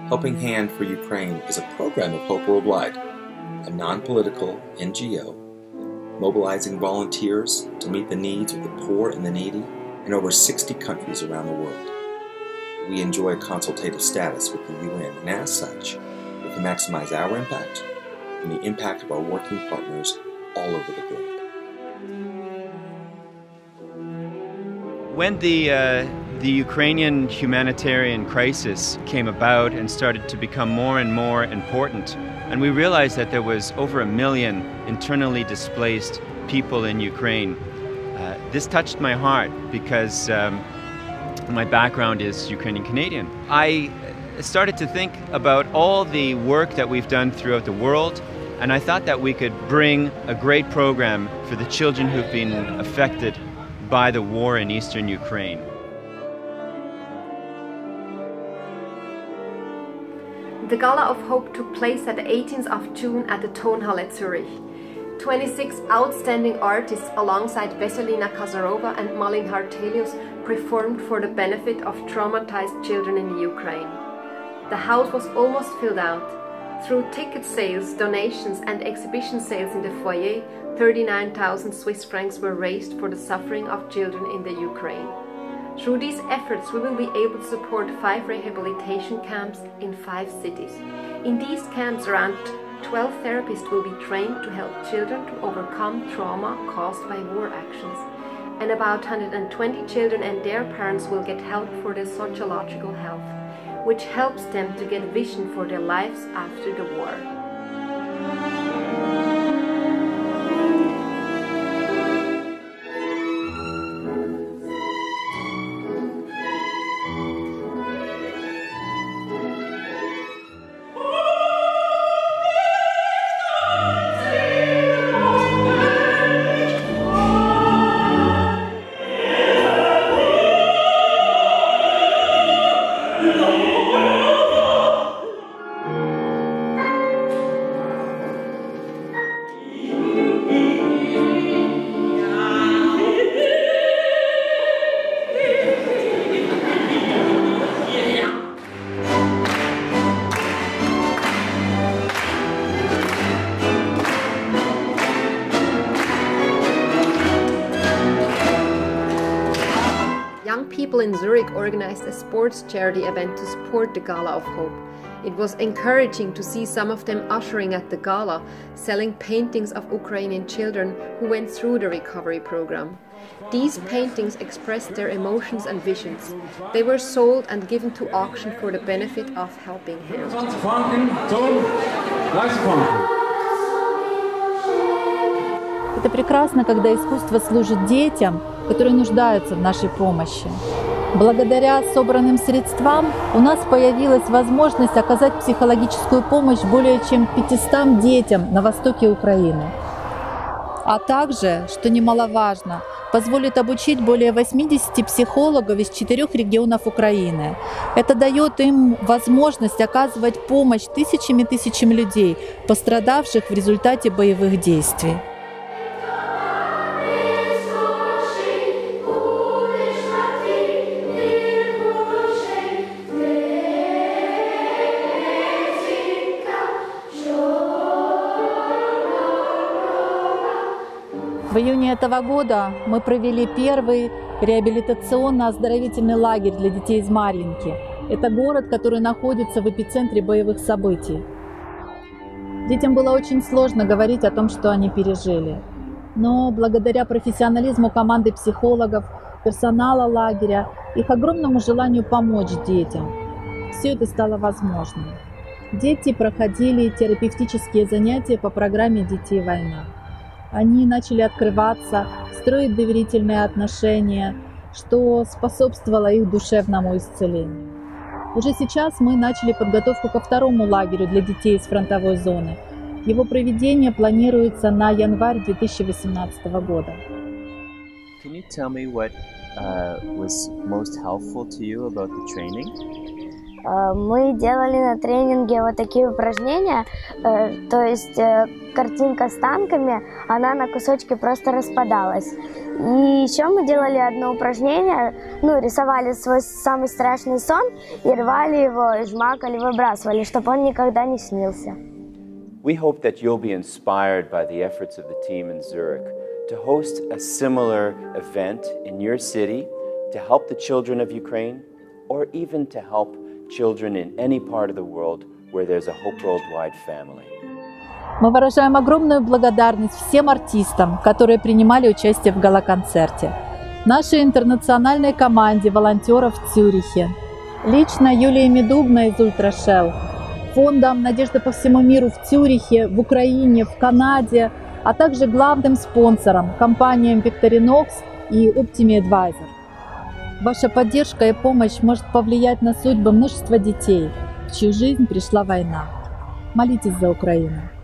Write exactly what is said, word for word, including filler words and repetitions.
Helping Hand for Ukraine is a program of Hope Worldwide, a non-political N G O mobilizing volunteers to meet the needs of the poor and the needy in over sixty countries around the world. We enjoy consultative status with the U N, and as such, we can maximize our impact and the impact of our working partners all over the globe. When the, uh, the Ukrainian humanitarian crisis came about and started to become more and more important, and we realized that there was over a million internally displaced people in Ukraine, uh, this touched my heart because um, my background is Ukrainian Canadian. I started to think about all the work that we've done throughout the world, and I thought that we could bring a great program for the children who've been affected by the war in eastern Ukraine. The Gala of Hope took place at the eighteenth of June at the Tonhalle Zurich. twenty-six outstanding artists alongside Veselina Kazarova and Malin Hartelius performed for the benefit of traumatized children in the Ukraine. The house was almost filled out. Through ticket sales, donations and exhibition sales in the foyer, thirty-nine thousand Swiss francs were raised for the suffering of children in the Ukraine. Through these efforts, we will be able to support five rehabilitation camps in five cities. In these camps, around twelve therapists will be trained to help children to overcome trauma caused by war actions. And about one hundred twenty children and their parents will get help for their sociological health, which helps them to get vision for their lives after the war. Young people in Zurich organized a sports charity event to support the Gala of Hope. It was encouraging to see some of them ushering at the gala, selling paintings of Ukrainian children who went through the recovery program. These paintings expressed their emotions and visions. They were sold and given to auction for the benefit of Helping Hand. Это прекрасно, когда искусство служит детям, которые нуждаются в нашей помощи. Благодаря собранным средствам у нас появилась возможность оказать психологическую помощь более чем пятистам детям на востоке Украины. А также, что немаловажно, позволит обучить более восьмидесяти психологов из четырех регионов Украины. Это дает им возможность оказывать помощь тысячам и тысячам людей, пострадавших в результате боевых действий. В июне этого года мы провели первый реабилитационно-оздоровительный лагерь для детей из Марьинки. Это город, который находится в эпицентре боевых событий. Детям было очень сложно говорить о том, что они пережили. Но благодаря профессионализму команды психологов, персонала лагеря, их огромному желанию помочь детям, все это стало возможным. Дети проходили терапевтические занятия по программе «Детей война». Они начали открываться, строить доверительные отношения, что способствовало их душевному исцелению. Уже сейчас мы начали подготовку ко второму лагерю для детей из фронтовой зоны. Его проведение планируется на январь две тысячи восемнадцатого года. Can you tell me what uh, was most helpful to you about the training? Мы делали на тренинге вот такие упражнения, то есть картинка с танками, она на кусочки просто распадалась. И еще мы делали одно упражнение, ну, рисовали свой самый страшный сон и рвали его, и жмакали, выбрасывали, чтобы он никогда не снился. We hope that you'll be inspired by the efforts of the team in Zurich to host a similar event in your city to help the children of Ukraine, or even to help children in any part of the world where there's a Hope Worldwide family. Мы выражаем огромную благодарность всем артистам, которые принимали участие в гала-концерте, нашей интернациональной команде волонтеров в Цюрихе, лично Юлии Медугна из Ультрашелл, фондам «Надежда по всему миру» в Цюрихе, в Украине, в Канаде, а также главным спонсорам – компаниям Victorinox и Optimi Advisor. Ваша поддержка и помощь может повлиять на судьбы множества детей, в чью жизнь пришла война. Молитесь за Украину.